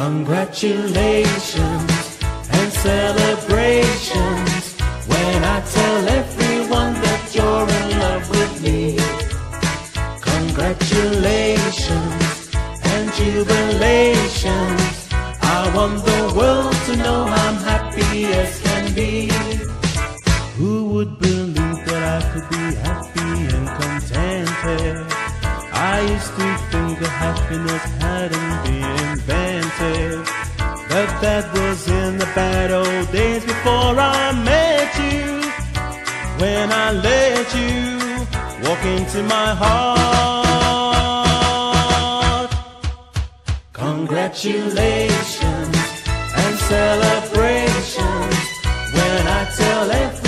Congratulations and celebrations when I tell everyone that you're in love with me. Congratulations and jubilations. I want the world to know I'm happy as can be. Who would believe that I could be happy and contented? I used to think that happiness hadn't been invented, but that was in the bad old days before I met you. When I let you walk into my heart. Congratulations and celebrations when I tell everyone